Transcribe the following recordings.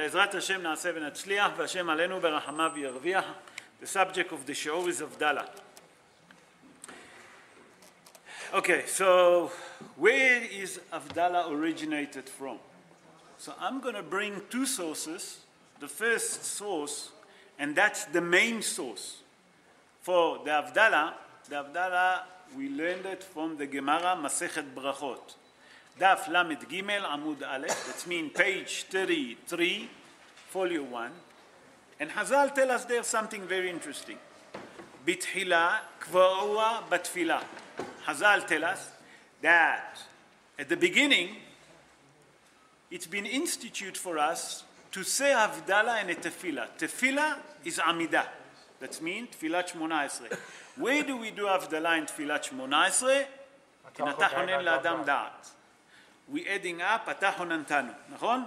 בעזרת השם נעשה ונצליח, והשם עלינו ברחמיו ירוויח. The subject of the shiur is Havdalah. Okay, so where is Havdalah originated from? So I'm going to bring two sources. The first source, and that's the main source for the Havdalah, we learned it from the Gemara Masechet Brachot. Daf Lamed Gimel Amud Aleph, that means page 33, folio 1. And Hazal tell us there something very interesting. Bitchila kvarua batfila. Hazal tell us that at the beginning, it's been instituted for us to say Havdalah and a tefillah. Tefillah is Amidah. That means Tfilat Shmona Esrei. Where do we do Havdalah in Tfilat Shmona Esrei? In Ata Honen La'adam Da'at. We're adding up Ata Honantanu. Nachon?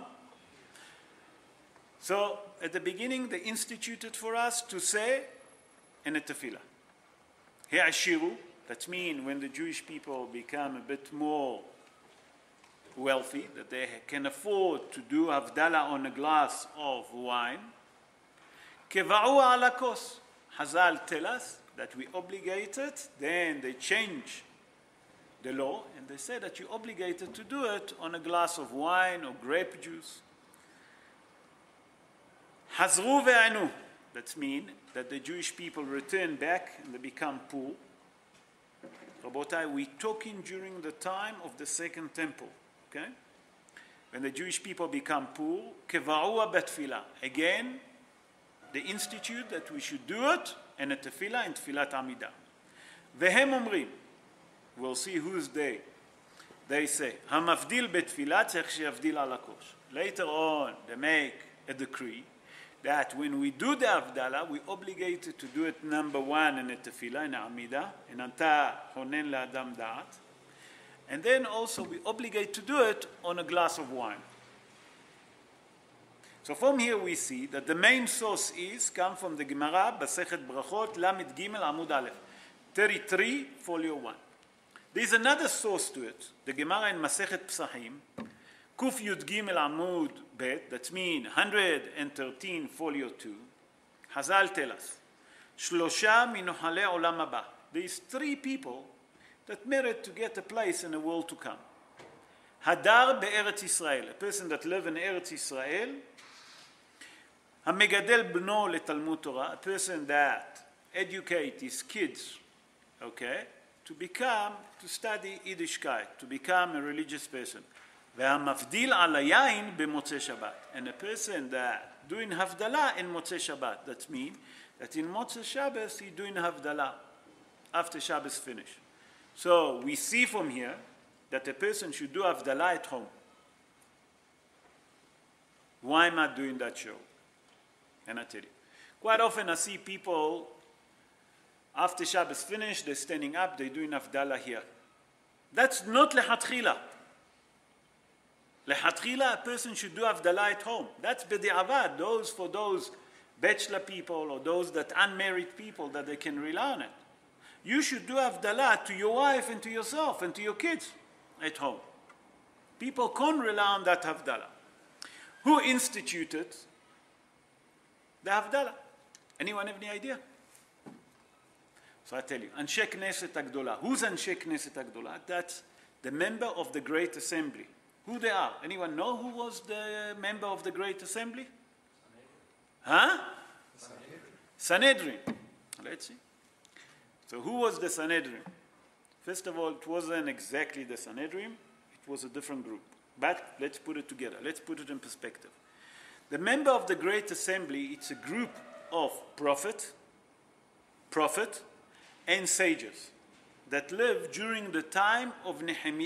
So at the beginning, they instituted for us to say in a tefillah. He'ashiru, that means when the Jewish people become a bit more wealthy, that they can afford to do Havdalah on a glass of wine. Keva'u ala kos. Hazal tell us that we obligated, then they change the law, and they say that you're obligated to do it on a glass of wine or grape juice. Hazru ve'anu. That means that the Jewish people return back and they become poor. Rabotai, we're talking during the time of the Second Temple. Okay? When the Jewish people become poor, keva'ua betfilah. Again, they institute that we should do it in a tefillah, in tefillat amidah. Vehem omrim. We'll see who's they. They say, hamavdil betfilah tzech she'avdil ala kosh. Later on, they make a decree that when we do the Havdalah, we're obligated to do it number one in a tefillah, in a amidah, in ata honen la'adam da'at. And then also we obligate to do it on a glass of wine. So from here we see that the main source come from the Gemara, Masechet Brachot, Lamed Gimel Amud Aleph, 33, folio 1. There's another source to it, the Gemara in Masechet Psahim, Kuf Yud Gimel Amud Bet, that means 113, folio 2. Hazal tell us, Shlosha minohale olam haba. There's three people that merit to get a place in the world to come. Hadar be'eretz Yisrael, a person that lives in Eretz Yisrael. Hamegadel bno letalmud Torah, a person that educates his kids, okay, to study Yiddishkeit, to become a religious person. Ve'hamavdil ala yain bemotzei Shabbat, and a person that doing Havdalah in Motzei Shabbat. That means that in Motzei Shabbos he doing Havdalah after Shabbos finish. So we see from here that a person should do Havdalah at home. Why am I doing that show? And I tell you, quite often I see people after Shabbos finish, they're standing up, they're doing Havdalah here. That's not lehatchila. Lehatchila, a person should do Havdalah at home. That's b'di'avad, for those bachelor people or those that unmarried people that they can rely on it. You should do Havdalah to your wife and to yourself and to your kids at home. People can't rely on that Havdalah. Who instituted the Havdalah? Anyone have any idea? So I tell you, Anshe Knesset Agdola. Who's Anshe Knesset Agdola? That's the member of the Great Assembly. Who they are? Anyone know who was the member of the Great Assembly? Huh? Sanhedrin. Let's see. So who was the Sanhedrin? First of all, it wasn't exactly the Sanhedrin. It was a different group. But let's put it together. Let's put it in perspective. The member of the Great Assembly, it's a group of prophet, and sages that lived during the time of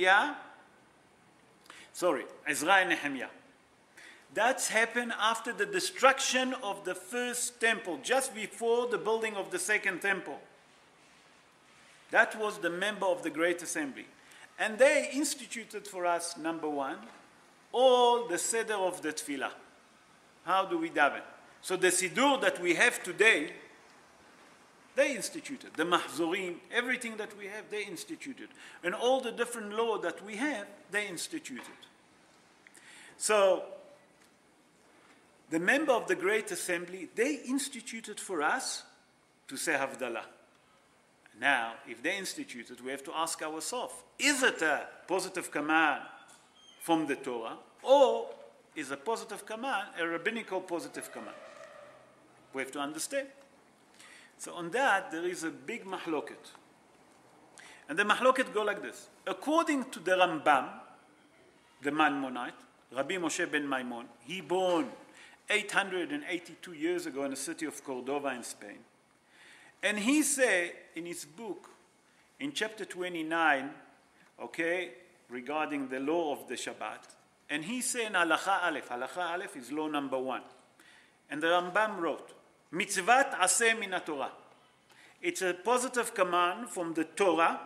Ezra and Nehemiah. That's happened after the destruction of the first temple, just before the building of the second temple. That was the member of the Great Assembly. And they instituted for us, number one, all the Seder of the Tefillah. How do we daven? So the Siddur that we have today, they instituted. The Mahzurim, everything that we have, they instituted. And all the different law that we have, they instituted. So the member of the Great Assembly, they instituted for us to say Havdalah. Now, if they instituted, we have to ask ourselves, is it a positive command from the Torah, or is a positive command a rabbinical positive command? We have to understand. So on that, there is a big mahloket. And the mahloket go like this. According to the Rambam, the Maimonite, Rabbi Moshe ben Maimon, he born 882 years ago in the city of Cordova in Spain. And he say in his book, in chapter 29, okay, regarding the law of the Shabbat, and he say in Halacha Aleph is law number 1. And the Rambam wrote, Mitzvat aseh min Torah. It's a positive command from the Torah,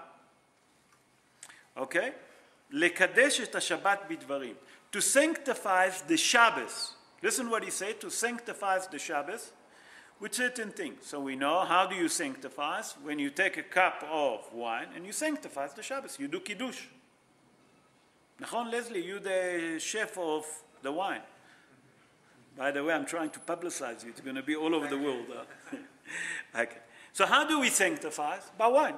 okay? Lekadesh et Shabbat bidvarim. To sanctify the Shabbos. Listen what he said, to sanctify the Shabbos with certain things. So we know, how do you sanctify? When you take a cup of wine and you sanctify the Shabbos, you do Kiddush. Nachon, Leslie, you the chef of the wine. By the way, I'm trying to publicize you. It's going to be all over the world. Okay. So how do we sanctify? By wine.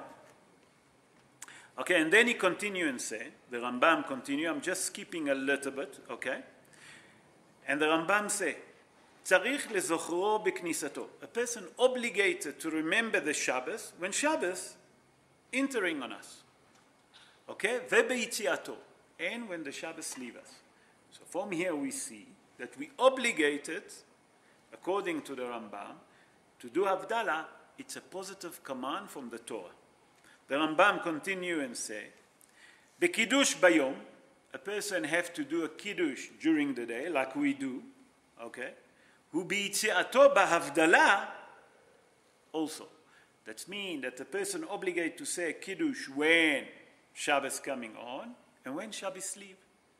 Okay, and then he continue and say, the Rambam continue, I'm just skipping a little bit, okay? And the Rambam say, Tzarich lezochro beknisato. A person obligated to remember the Shabbos when Shabbos entering on us. Okay? Vebeitziato. And when the Shabbos leave us. So from here we see that we obligated, according to the Rambam, to do Havdalah. It's a positive command from the Torah. The Rambam continue and say, the Kiddush bayom, a person have to do a Kiddush during the day, like we do, okay? Hu bi'itziato b'havdalah, also. That means that the person obligated to say Kiddush when Shabbos coming on, and when Shabbos leave.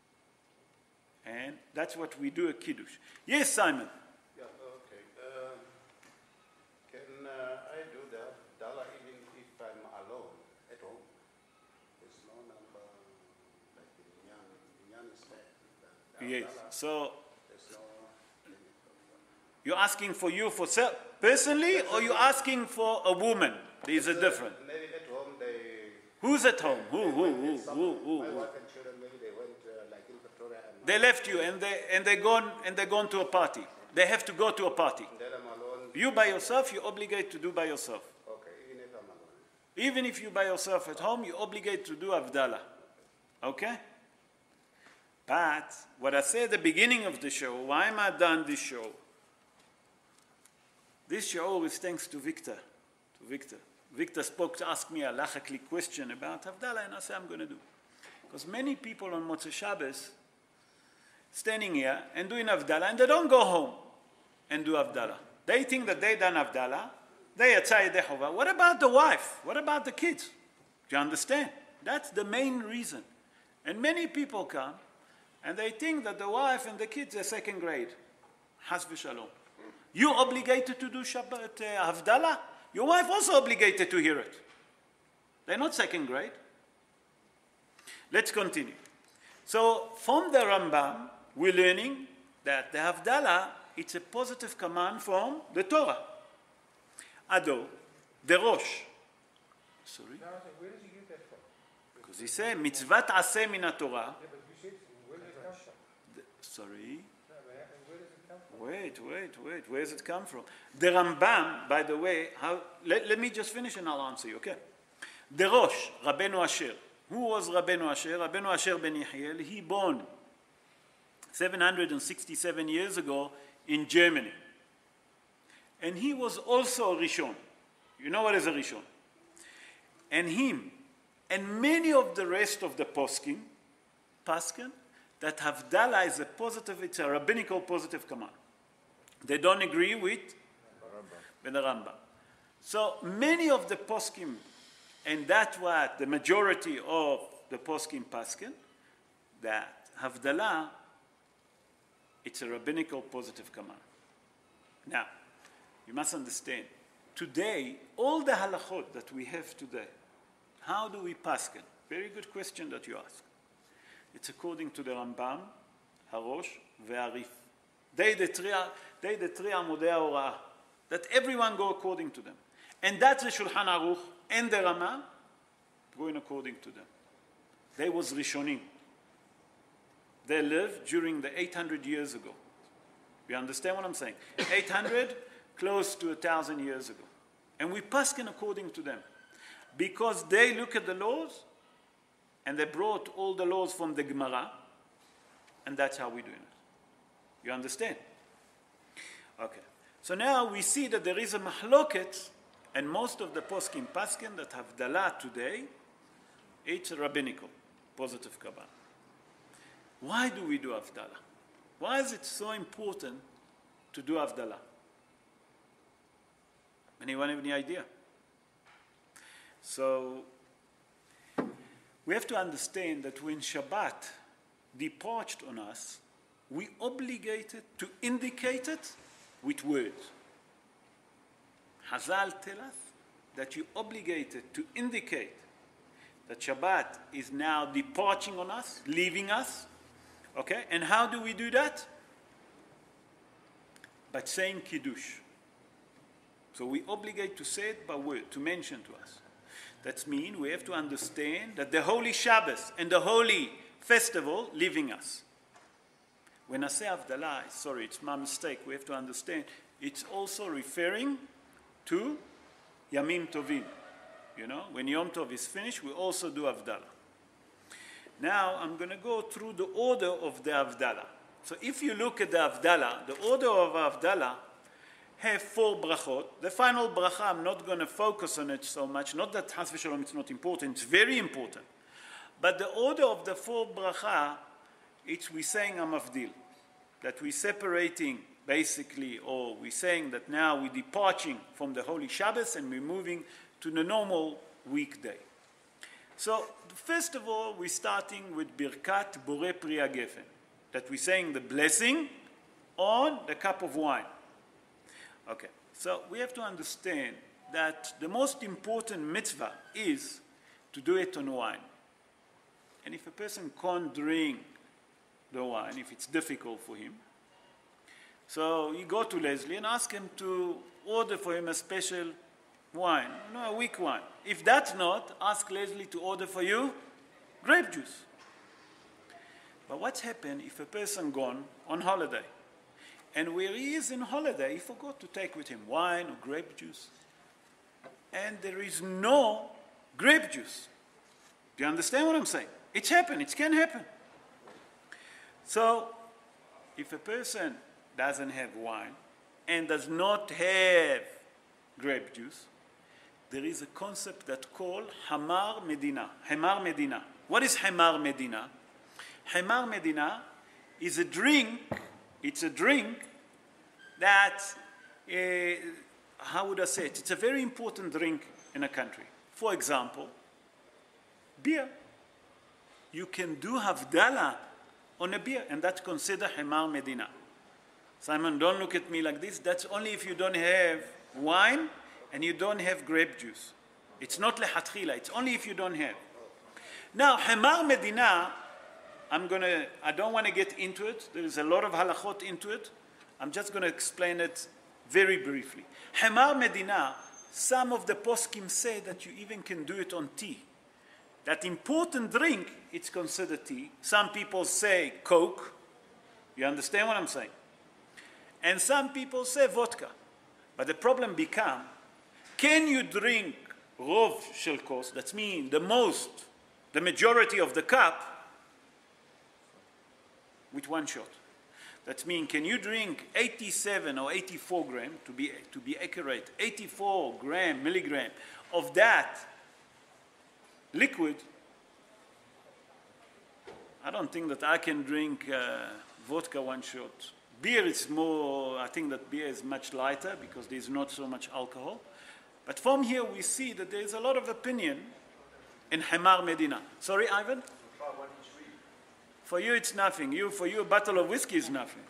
And that's what we do a Kiddush. Yes, Simon? Yeah, okay. Can I do the Havdalah even if I'm alone at home? There's no number like the Minyan is there. Yes. So There's no limit. you're asking for you for self personally, or you're asking for a woman? There's a difference. Maybe at home they... Who's at home? Who? My wife and children, maybe they went like in Pretoria and... They left you and they're gone to a party. They have to go to a party. Then I'm alone. You by yourself, you're obligated to do by yourself. Okay, even if I'm alone. Even if you by yourself at home, you're obligated to do Havdalah. Okay? But what I said at the beginning of the show, why am I done this show? This show is thanks to Victor. Victor spoke to ask me a halachically question about Havdalah, and I said I'm going to do. Because many people on Motzei Shabbos standing here and doing Havdalah, and they don't go home and do Havdalah. They think that they done Havdalah, they are Tzayed Dehovah. What about the wife? What about the kids? Do you understand? That's the main reason. And many people come, and they think that the wife and the kids are second grade. Has v'shalom. You obligated to do Shabbat Havdalah? Your wife also obligated to hear it. They're not second grade. Let's continue. So from the Rambam, we're learning that the Havdalah, it's a positive command from the Torah. Ado, the Rosh. Sorry? Where did you get that from? Because he said, mitzvat aseh min Torah. Yeah, but you said, where did it come from? Sorry? No, but where does it come from? Wait. Where does it come from? The Rambam, by the way, let me just finish and I'll answer you, okay? The Rosh, Rabbeinu Asher. Who was Rabbeinu Asher? Rabbeinu Asher ben Yehiel. He born 767 years ago in Germany. And he was also a Rishon. You know what is a Rishon? And him, and many of the rest of the Paskin, that Havdalah is a positive, it's a rabbinical positive command. They don't agree with the Rambam. So many of the Poskim, and that's what the majority of the Poskim Paskin, that Havdalah, it's a rabbinical positive command. Now, you must understand, today, all the halachot that we have today, how do we paskin? Very good question that you ask. It's according to the Rambam, Harosh, Ve'arif. They the three Amodei Hora'ah, that everyone go according to them. And that's the Shulchan Aruch and the Rama going according to them. They was Rishonim. They lived during the 800 years ago. You understand what I'm saying? 800, close to 1,000 years ago. And we paskin according to them. Because they look at the laws, and they brought all the laws from the Gemara, and that's how we're doing it. You understand? Okay. So now we see that there is a mahloket, and most of the paskin that have Havdalah today, it's rabbinical, positive Kabbalah. Why do we do Havdalah? Why is it so important to do Havdalah? Anyone have any idea? So, we have to understand that when Shabbat departed on us, we obligated to indicate it with words. Hazal tell us that you obligated to indicate that Shabbat is now departing on us, leaving us. Okay, and how do we do that? By saying Kiddush. So we obligate to say it by word, to mention to us. That means we have to understand that the holy Shabbos and the holy festival leaving us. When I say Havdalah, sorry, it's my mistake, we have to understand, it's also referring to Yamim Tovim. You know, when Yom Tov is finished, we also do Havdalah. Now, I'm going to go through the order of the Havdalah. So if you look at the Havdalah, the order of Havdalah have 4 brachot. The final bracha, I'm not going to focus on it so much. Not that Chas v'Shalom it's not important. It's very important. But the order of the 4 bracha, it's we saying Hamavdil. That we're separating, basically, or we're saying that now we're departing from the Holy Shabbos and we're moving to the normal weekday. So, first of all, we're starting with Birkat Borei Pri HaGefen, that we're saying the blessing on the cup of wine. Okay, so we have to understand that the most important mitzvah is to do it on wine. And if a person can't drink the wine, if it's difficult for him, so you go to Leslie and ask him to order for him a special wine, a weak wine. If that's not, ask Leslie to order for you grape juice. But what's happened if a person gone on holiday, and where he is in holiday, he forgot to take with him wine or grape juice, and there is no grape juice. Do you understand what I'm saying? It's happened. It can happen. So, if a person doesn't have wine and does not have grape juice, there is a concept that's called Hamar Medina. Hamar Medina. What is Hamar Medina? Hamar Medina is a drink. It's a drink that, how would I say it? It's a very important drink in a country. For example, beer. You can do Havdalah on a beer, and that's considered Hamar Medina. Simon, don't look at me like this. That's only if you don't have wine and you don't have grape juice. It's not lechatchila. It's only if you don't have. Now, Hamar Medina, I don't want to get into it. There is a lot of halachot into it. I'm just going to explain it very briefly. Hamar Medina, some of the poskim say that you even can do it on tea. That important drink, it's considered tea. Some people say Coke. You understand what I'm saying? And some people say vodka. But the problem becomes, can you drink rov shel kos, that means the majority of the cup, with one shot? That means, can you drink 87 or 84 grams, to be accurate, 84 milligram of that liquid? I don't think that I can drink vodka one shot. Beer is more, I think that beer is much lighter because there's not so much alcohol. But from here we see that there's a lot of opinion in Hamar Medina. Sorry, Ivan? For you it's nothing. For you a bottle of whiskey is nothing.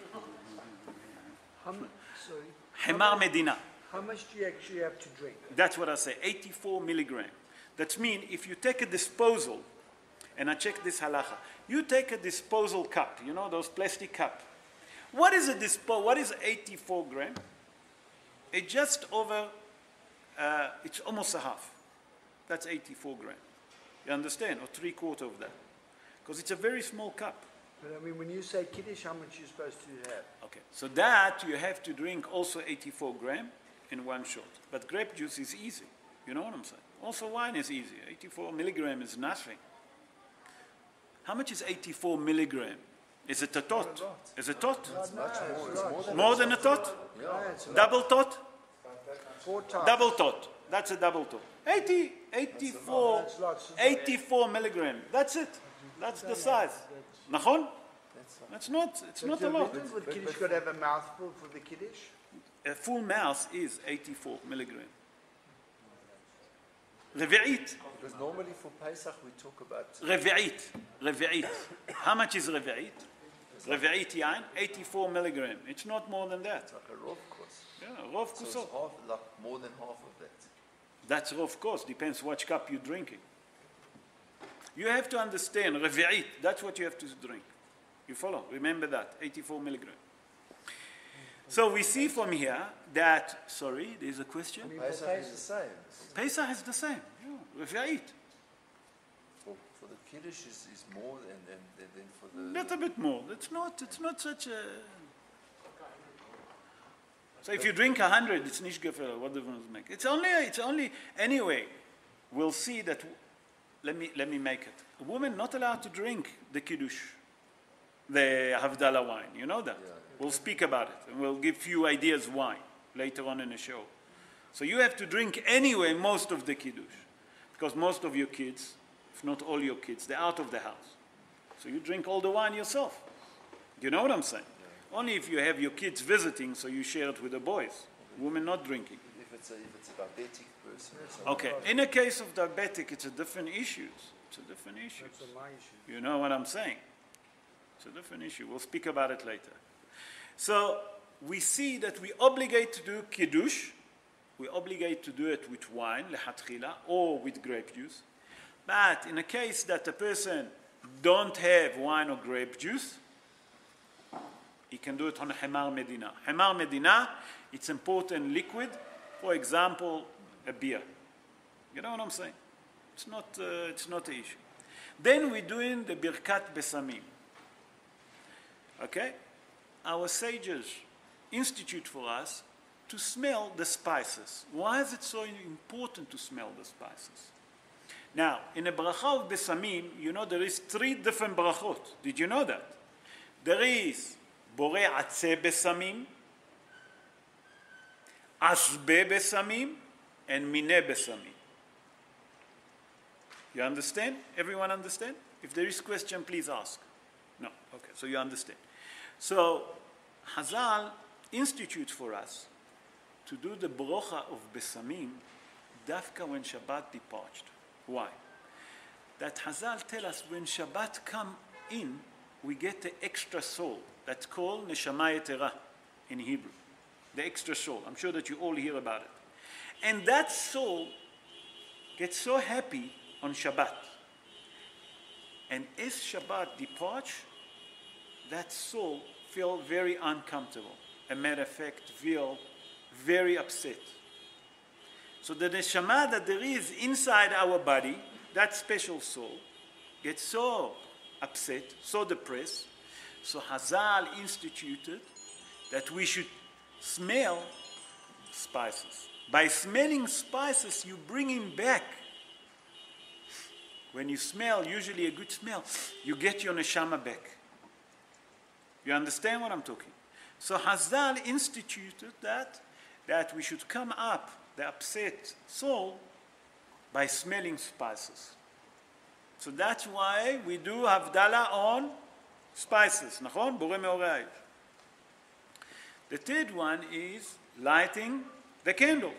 Hamar Medina. How much do you actually have to drink? That's what I say, 84 milligram. That means if you take a disposal, and I check this halacha, you take a disposal cup, you know, those plastic cup. What is what is 84 grams? It's just over, it's almost a half. That's 84 grams. You understand? Or 3/4 of that. Because it's a very small cup. But I mean, when you say Kiddush, how much are you supposed to have? Okay, so that you have to drink also 84 grams in one shot. But grape juice is easy. You know what I'm saying? Also wine is easy. 84 milligram is nothing. How much is 84 milligram? Is it a tot? Is it a tot? It's much more. It's more than More than a tot? Yeah. It's a lot. Double tot? 4 times. Double tot. That's a double tot. 84, That's lots. 84 milligram. That's it. That's the size. Nachon? That's not, it's not a lot. Would Kiddush got to have a mouthful for the Kiddush? A full mouth is 84 milligram. Revi'it. Because normally for Pesach we talk about Revi'it. Revi'it. How much is revi'it? Revi'it yain, 84 milligram. It's not more than that. like a rov course. Yeah, rov So it's kusot. half, like more than half of that. That's rov course. Depends which cup you're drinking. You have to understand, revi'it, that's what you have to drink. You follow? Remember that, 84 milligram. So we see from here that, sorry, there's a question? Pesach is the same. Pesach is the same. Yeah, revi'it. For the Kiddush is more than for the... Not a bit more. It's not such a... So if you drink 100, it's nicht gefährlich. What difference make? It's only, anyway, we'll see that, let me make it. A woman not allowed to drink the Kiddush, the Havdalah wine. You know that? Yeah. We'll speak about it, and we'll give you ideas why later on in the show. So you have to drink anyway most of the Kiddush, because most of your kids, if not all your kids, they're out of the house. So you drink all the wine yourself. You know what I'm saying? Yeah. Only if you have your kids visiting, so you share it with the boys. Women not drinking. If it's a diabetic person or something. Okay, in a case of diabetic, it's a different issue. It's a different issue. That's my issue. You know what I'm saying? It's a different issue. We'll speak about it later. So we see that we obligate to do Kiddush. We obligate to do it with wine, lehatchila, or with grape juice. But in a case that a person don't have wine or grape juice, he can do it on a Hemar Medina. Hemar Medina, it's important liquid, for example, a beer. You know what I'm saying? It's not an issue. Then we're doing the Birkat Besamim. Okay? Our sages institute for us to smell the spices. Why is it so important to smell the spices? Now, in a bracha of Besamim, you know there is 3 different brachot. Did you know that? There is Borei Atzeh Besamim, Asbe Besamim, and Mineh Besamim. You understand? Everyone understand? If there is question, please ask. No? Okay, so you understand. So, Hazal institute for us to do the brocha of Besamim dafka when Shabbat departed. Why? That Hazal tell us when Shabbat come in, we get the extra soul. That's called Neshama Yetera in Hebrew. The extra soul. I'm sure that you all hear about it. And that soul gets so happy on Shabbat. And as Shabbat departs, that soul feel very uncomfortable. As a matter of fact, feel very upset. So the neshama that there is inside our body, that special soul, gets so upset, so depressed. So Hazal instituted that we should smell spices. By smelling spices, you bring him back. When you smell, usually a good smell, you get your neshama back. You understand what I'm talking? So Hazal instituted that we should come up the upset soul by smelling spices. So that's why we do Havdalah on spices. Nachon? Borei meorei. The third one is lighting the candle.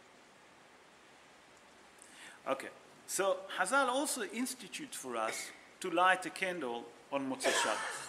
Okay. So Hazal also institutes for us to light a candle on Motzei Shabbos.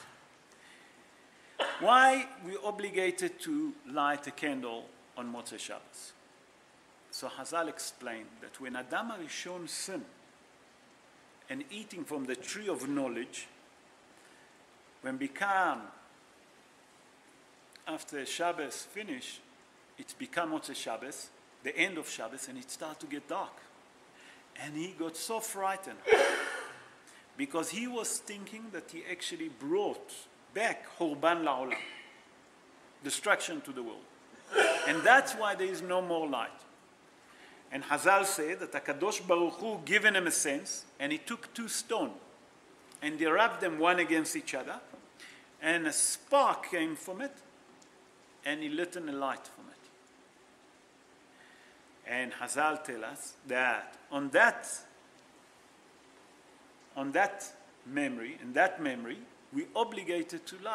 Why we obligated to light a candle on Motzei Shabbos? So Hazal explained that when Adam HaRishon sinned and eating from the tree of knowledge, when become after Shabbos finish, it's become Motzei Shabbos, the end of Shabbos, and it started to get dark. And he got so frightened because he was thinking that he actually brought back Hurban La'olam, destruction to the world. And that's why there is no more light. And Hazal said that HaKadosh Baruch Hu given him a sense, and he took 2 stones, and they rubbed them one against each other, and a spark came from it, and he lit in a light from it. And Hazal tell us that on that memory, we obligated to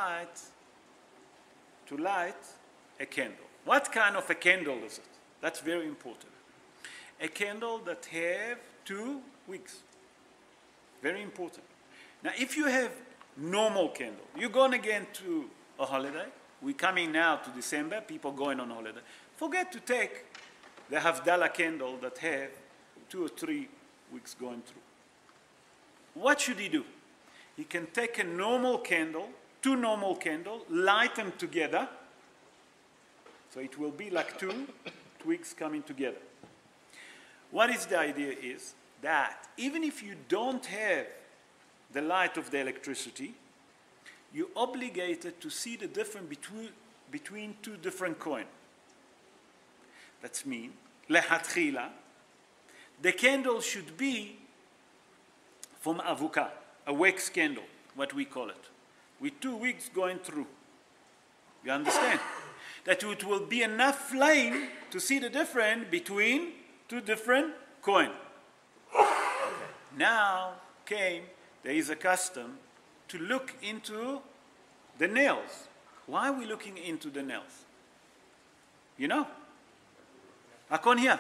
light a candle. What kind of a candle is it? That's very important. A candle that have 2 wicks. Very important. Now, if you have normal candle, you're going again to a holiday. We're coming now to December, people going on holiday. Forget to take the Havdalah candle that have 2 or 3 wicks going through. What should he do? He can take a normal candle, 2 normal candles, light them together. So it will be like 2 twigs coming together. What is the idea is that even if you don't have the light of the electricity, you're obligated to see the difference between 2 different coins. That means, lehatchila, the candle should be from avuka, a wax candle, what we call it, with 2 wicks going through. You understand? That it will be enough flame to see the difference between 2 different coins. Now there is a custom to look into the nails. Why are we looking into the nails? You know? Hakon here.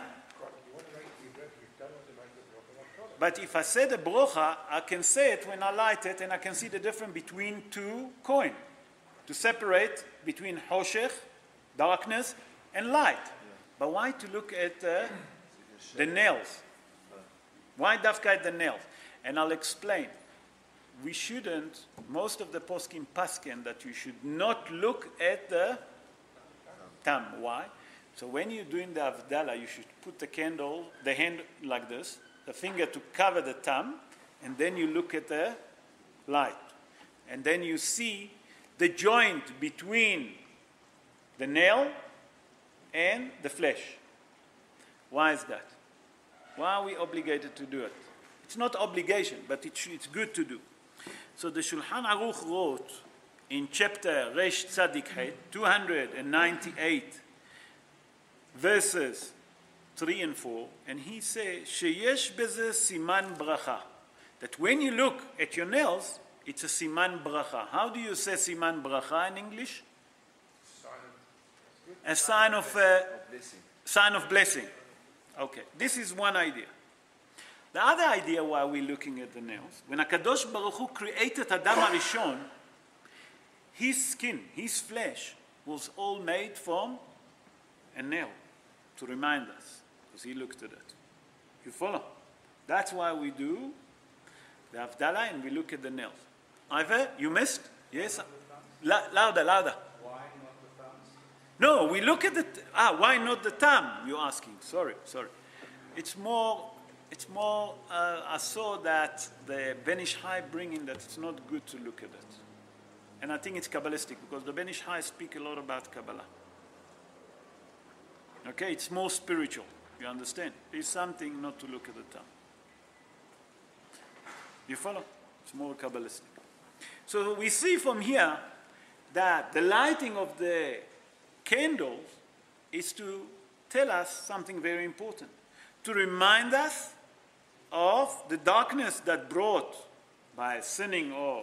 But if I say the brocha, I can say it when I light it, and I can see the difference between 2 coins, to separate between hoshech, darkness, and light. But why to look at the nails? Why dafka at the nails? And I'll explain. We shouldn't, most of the poskim paskin, that you should not look at the tam. Why? So when you're doing the Havdalah, you should put the candle, the hand like this, the finger to cover the tam, and then you look at the light. And then you see the joint between the nail and the flesh. Why is that? Why are we obligated to do it? It's not obligation, but it's good to do. So the Shulchan Aruch wrote in chapter Resh Tzadik Het, 298, verses 3 and 4, and he says, Sheyesh beze siman bracha. That when you look at your nails, it's a siman bracha. How do you say siman bracha in English? A sign of blessing. Okay, this is one idea. The other idea why we're looking at the nails, when HaKadosh Baruch Hu created Adam HaRishon, his skin, his flesh, was all made from a nail, to remind us, because he looked at it. You follow? That's why we do the Havdalah and we look at the nails. Ivor, you missed? Yes? Louder. Why not the thumbs? No, we look at the... why not the thumb, you're asking. Sorry. It's more, I saw that the Ben Ish Chai bringing that it's not good to look at it. And I think it's Kabbalistic, because the Ben Ish Chai speak a lot about Kabbalah. Okay, it's more spiritual, you understand? It's something not to look at the thumb. You follow? It's more Kabbalistic. So we see from here that the lighting of the candles is to tell us something very important, to remind us of the darkness that brought by sinning of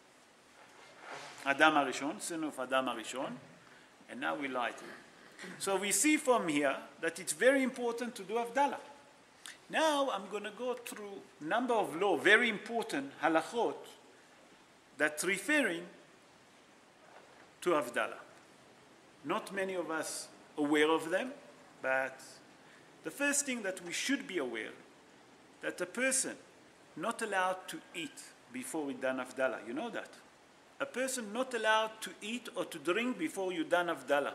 Adam HaRishon, sin of Adam HaRishon, and now we light it. So we see from here that it's very important to do Havdalah. Now I'm going to go through a number of law, very important halachot, that's referring to Havdalah. Not many of us aware of them, but the first thing that we should be aware, that a person not allowed to eat before we done Havdalah. You know that? a person not allowed to eat or to drink before you done Havdalah.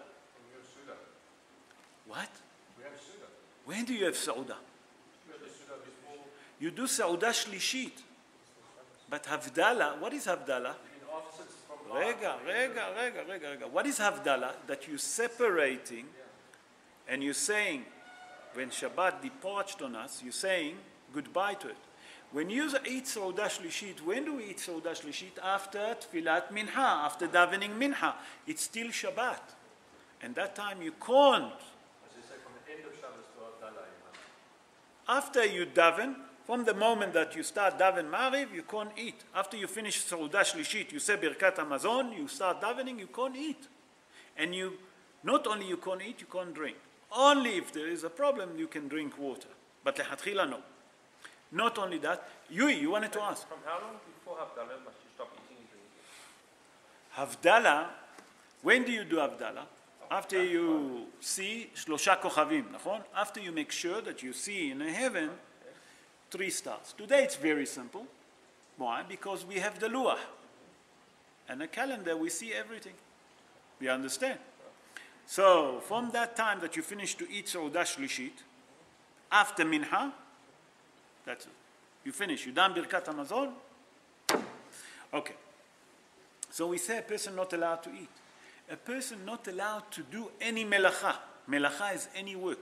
What? We have Suda. When do you have Sauda? We have the Suda before. You do Sauda Shlishit. But Havdalah, what is Havdalah? In offices from Rega. What is Havdalah? That you're separating and you're saying, when Shabbat departed on us, you're saying goodbye to it. When you eat Sauda Shlishit, when do we eat Sauda Shlishit? After Tfilat Minha, after davening Minha. It's still Shabbat. And that time you can't. As you say, from the end of Shabbos to Havdalah, After you daven, from the moment that you start daven Ma'ariv, you can't eat. After you finish Sauda Shlishit, you say Birkat Hamazon, you start davening, you can't eat. And you, not only you can't eat, you can't drink. Only if there is a problem, you can drink water. But lehatchila, no. Not only that, you wanted to ask. From how long before Havdalah must you stop eating and drinking? Havdalah, when do you do Havdalah? After you see Shlosha Kochavim, נכון? After you make sure that you see in heaven 3 stars. Today it's very simple. Why? Because we have the Luah. And the calendar, we see everything. You understand? So, from that time that you finish to eat Sauda Shlishit, after Minha, that's it. You finish. You done Birkat Hamazon? Okay. So we say a person not allowed to eat. A person not allowed to do any melacha. Melacha is any work.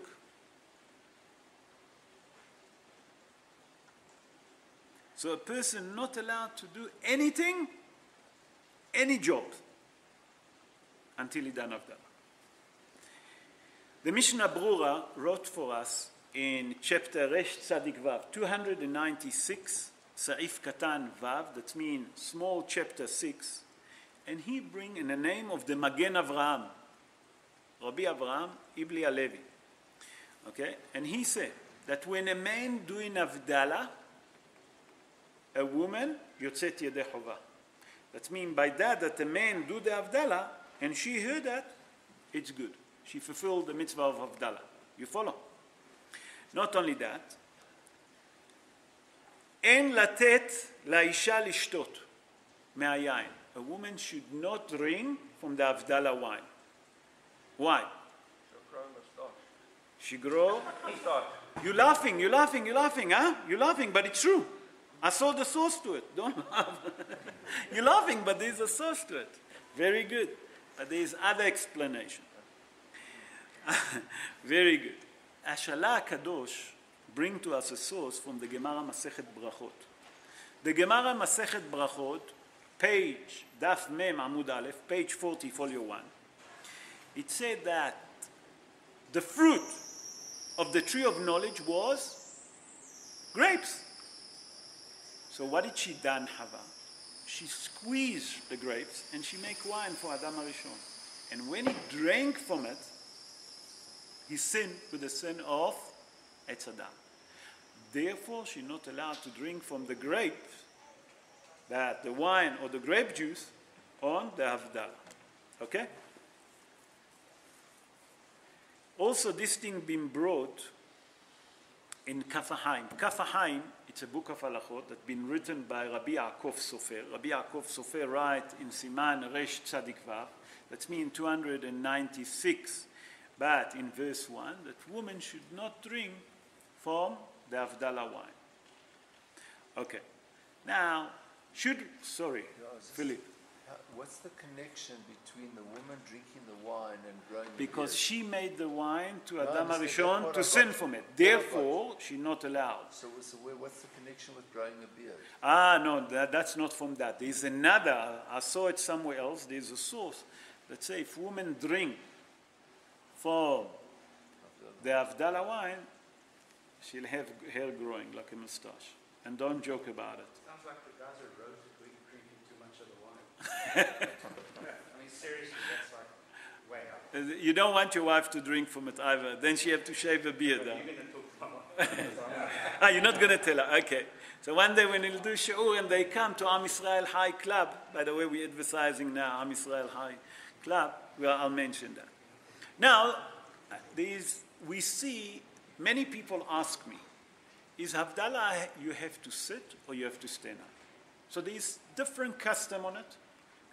So a person not allowed to do anything, any job, until he done Havdalah. The Mishnah Brura wrote for us in chapter Resh Tzadik Vav, 296, Sa'if Katan Vav, that means small chapter 6, and he bring in the name of the Magen Avraham, Rabbi Avraham Ibli Alevi. Okay? And he said that when a man doing Havdalah, a woman, Yotzet Yedei Chova. That means by that a man do the Havdalah, and she heard that, it's good. She fulfilled the mitzvah of Havdalah. You follow? Not only that, אין לתת לאישה לשתות מהיין. A woman should not drink from the Havdalah wine. Why? She grow. You're laughing, huh? You're laughing, but it's true. I saw the source to it. Don't laugh. You're laughing, but there's a source to it. Very good. But there's other explanation. Very good. Ashala Kadosh bring to us a source from the Gemara Masechet Brachot. The Gemara Masechet Brachot, page Daf Mem Amud Aleph, page 40, folio 1. It said that the fruit of the tree of knowledge was grapes. So what did she done, Hava? She squeezed the grapes and she make wine for Adam HaRishon. And when he drank from it, he sinned with the sin of Etz Adam. Therefore, she's not allowed to drink from the grape, that the wine or the grape juice, on the Havdalah. Okay? Also, this thing been brought in Kaf HaHaim. Kaf HaHaim, it's a book of halachot that's been written by Rabbi Yaakov Sofer. Rabbi Yaakov Sofer write in Siman Resh Tzadik Vav, that's mean 296. But in verse 1, that women should not drink from the Havdalah wine. Okay. Now, Philip. What's the connection between the woman drinking the wine and growing the Because beard? she made the wine to No, Adam I understand. HaRishon That's to what I sin got. from it. That's what I Therefore, she's not allowed. So what's the connection with growing a beard? No, that's not from that. There's another, I saw it somewhere else, there's a source that says if women drink from the Havdalah wine, she'll have hair growing like a mustache. And don't joke about it. Sounds like the guys are rose drinking too much of the wine. I mean, seriously, that's like way up. You don't want your wife to drink from it either. Then she have to shave a beard. You're going to talk to my You're not going to tell her. Okay. So one day when he'll do shiur and they come to Am Yisrael High Club, by the way, we're advertising now Am Yisrael High Club, I'll mention that. Now, we see many people ask me, is Havdalah you have to sit or you have to stand up? So there's different custom on it,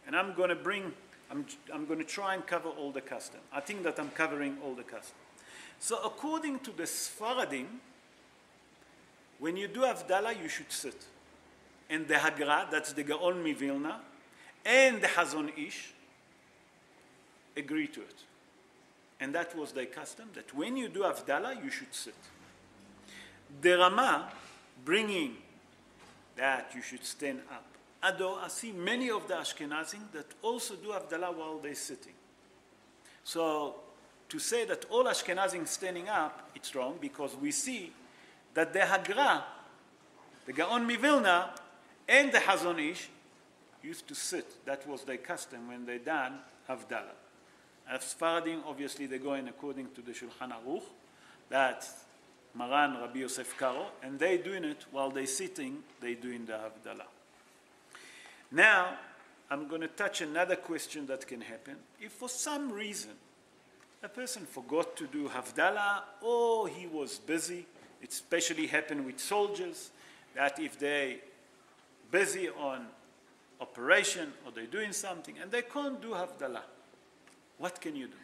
And I'm going to try and cover all the custom. I think that I'm covering all the custom. So according to the Sfaradim, when you do Havdalah, you should sit. And the Hagra, that's the Gaon Mivilna, and the Hazon Ish agree to it. And that was their custom, that when you do Havdalah, you should sit. The Rama, bringing that you should stand up. Although I see many of the Ashkenazim that also do Havdalah while they're sitting. So to say that all Ashkenazim standing up, it's wrong, because we see that the Hagra, the Gaon Mivilna, and the Hazon Ish used to sit. That was their custom when they done Havdalah. As Sfaradim, obviously, they go in according to the Shulchan Aruch, that Maran Rabbi Yosef Karo, and they doing it while they're sitting, they doing the Havdalah. Now, I'm going to touch another question that can happen. If for some reason a person forgot to do Havdalah, or he was busy, it especially happened with soldiers, that if they busy on operation or they're doing something and they can't do Havdalah, what can you do?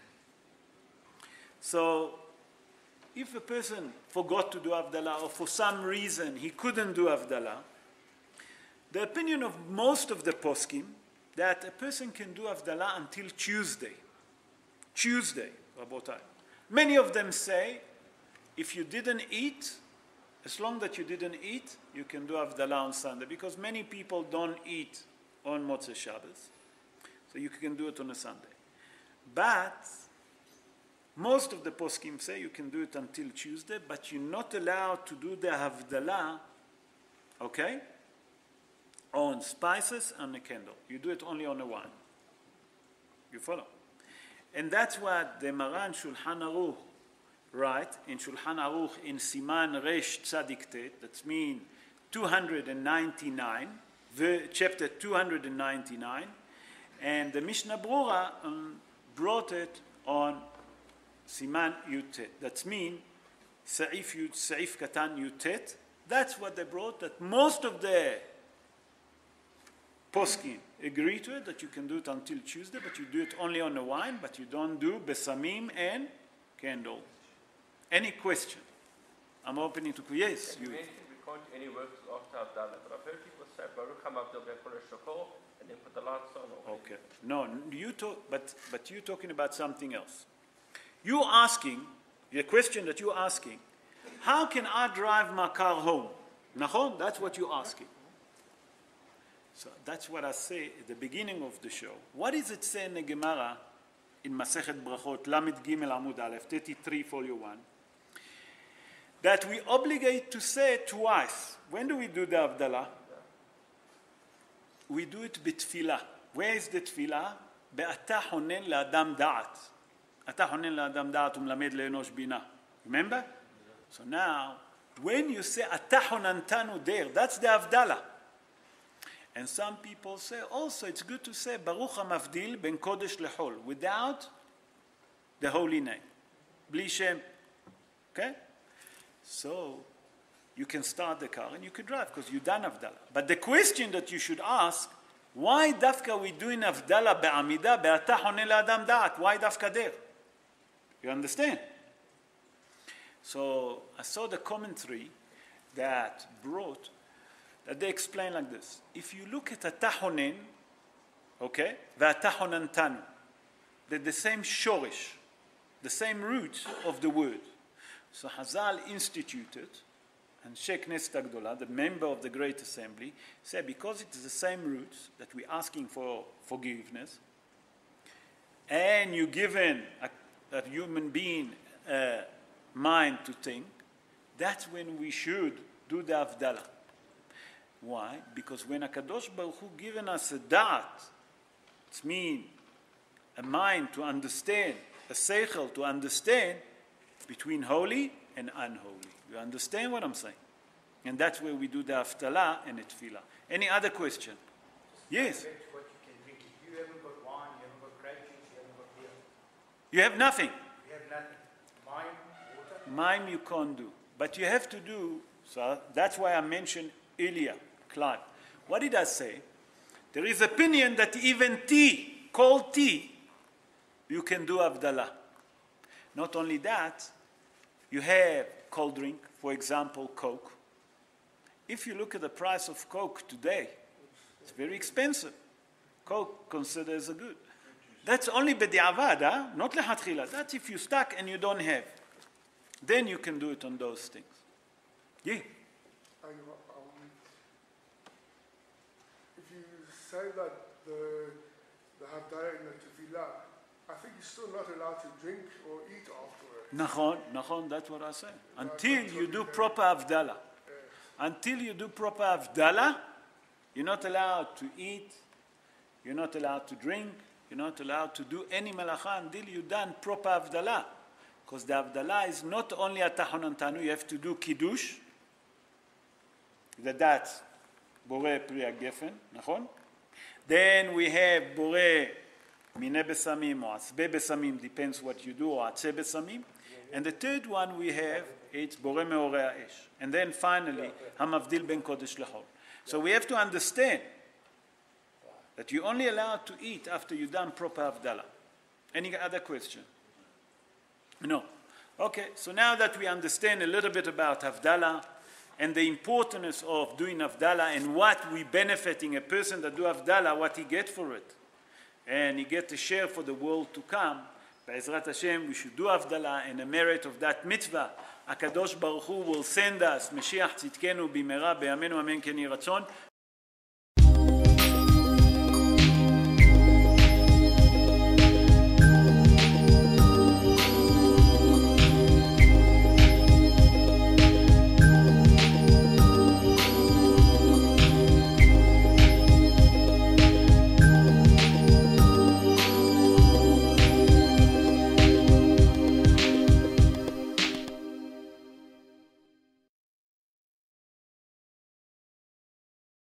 So, if a person forgot to do Havdalah or for some reason he couldn't do Havdalah, the opinion of most of the poskim that a person can do Havdalah until Tuesday. Tuesday, Rabotai. Many of them say, if you didn't eat, as long that you didn't eat, you can do Havdalah on Sunday, because many people don't eat on Motzei Shabbos, so you can do it on a Sunday. But most of the poskim say you can do it until Tuesday, but you're not allowed to do the Havdalah, okay, on spices and a candle. You do it only on the wine. You follow? And that's what the Maran Shulchan Aruch write in Shulchan Aruch in Siman Resh Tzadik Tet, that means 299, chapter 299, and the Mishnah Brura brought it on Siman Yutet. That means Saif Katan Yutet. That's what they brought, that most of the poskim agree to it, that you can do it until Tuesday, but you do it only on the wine, but you don't do besamim and candle. Any question? I'm opening to yes. You mentioned we can't do any work after Havdalah, but I've heard people say Baruch HaMavdil Bechol Shokol and then put the lights on. Okay. No, you talk, but you're talking about something else. You're asking, the question that you're asking, how can I drive my car home? Nahon, that's what you're asking. So that's what I say at the beginning of the show. What does it say in the Gemara in Masechet Brachot, Lamed Gimel Amud Aleph, 33, folio 1, that we obligate to say twice. When do we do the Havdalah? We do it בתפילה. Where is the תפילה? באתה חונן לאדם דעת. אתה חונן לאדם דעת ומלמד לאנוש בינה. Remember? So now, when you say אתה חוננתנו there, that's the Havdalah. And some people say also it's good to say Baruch HaMavdil ben Kodesh lechol without the holy name. Bli Shem. Okay? So you can start the car and you can drive because you done Havdalah. But the question that you should ask, why dafka we doing Havdalah be'amida be'ata honen la'adam da'at? Why dafka there? You understand? So I saw the commentary that brought that they explain like this. If you look at atahonen, okay, ve'atahonantanu, they're the same shorish, the same root of the word. So Hazal instituted, and Sheikh Knesset Agdola, the member of the Great Assembly, said because it is the same roots that we're asking for forgiveness, and you're given a human being a mind to think, that's when we should do the Havdalah. Why? Because when HaKadosh Baruch Hu given us a da'at, it means a mind to understand, a seichel to understand between holy and unholy. You understand what I'm saying? And that's where we do the Havdalah and the Tefillah. Any other question? Yes? What you can drink. You haven't got wine, you haven't got grape juice, you haven't got beer. You have nothing. You have nothing. Mine, water. Mime you can't do. But you have to do, so that's why I mentioned earlier, Clive. What did I say? There is opinion that even tea, cold tea, you can do Havdalah. Not only that, you have cold drink, for example, Coke. If you look at the price of Coke today, it's very expensive. Coke considered as a good. That's only b'di'avad, huh? Not lehatchila. That's if you stuck and you don't have. Then you can do it on those things. Yeah. If you say that the Havdalah in the Tefillah, I think you're still not allowed to drink or eat afterwards. Nachon, that's what I say. Until you do proper Havdalah. Until you do proper Havdalah, you're not allowed to eat, you're not allowed to drink, you're not allowed to do any melacha until you've done proper Havdalah. Because the Havdalah is not only at Tahon Tanu, you have to do Kiddush, that's Borei Pri HaGefen, נכון? Then we have Borei Minei Besamim or Atzbei Besamim, depends what you do, or Atzei Besamim. And the third one we have, it's Borei Meorei HaEsh. And then finally, Hamavdil Ben Kodesh Lechol. So we have to understand that you're only allowed to eat after you've done proper Havdalah. Any other question? No. Okay, so now that we understand a little bit about Havdalah and the importance of doing Havdalah and what we benefiting a person that do Havdalah, what he get for it, and he get a share for the world to come, Be'ezrat Hashem, we should do Havdalah, and the merit of that mitzvah, HaKadosh Baruch Hu will send us, Mashiach Tzidkenu Bimera, Be'amenu Amen Ken Yiratzon,